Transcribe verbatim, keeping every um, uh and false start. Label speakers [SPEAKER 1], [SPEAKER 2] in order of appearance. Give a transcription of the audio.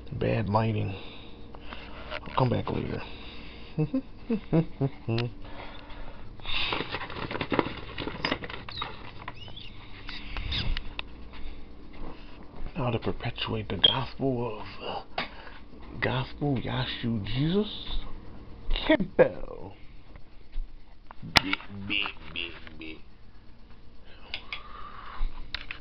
[SPEAKER 1] Bad lighting. I'll come back later. Now to perpetuate the gospel of uh, gospel Yahshua Jesus Campbell. Big, big, big.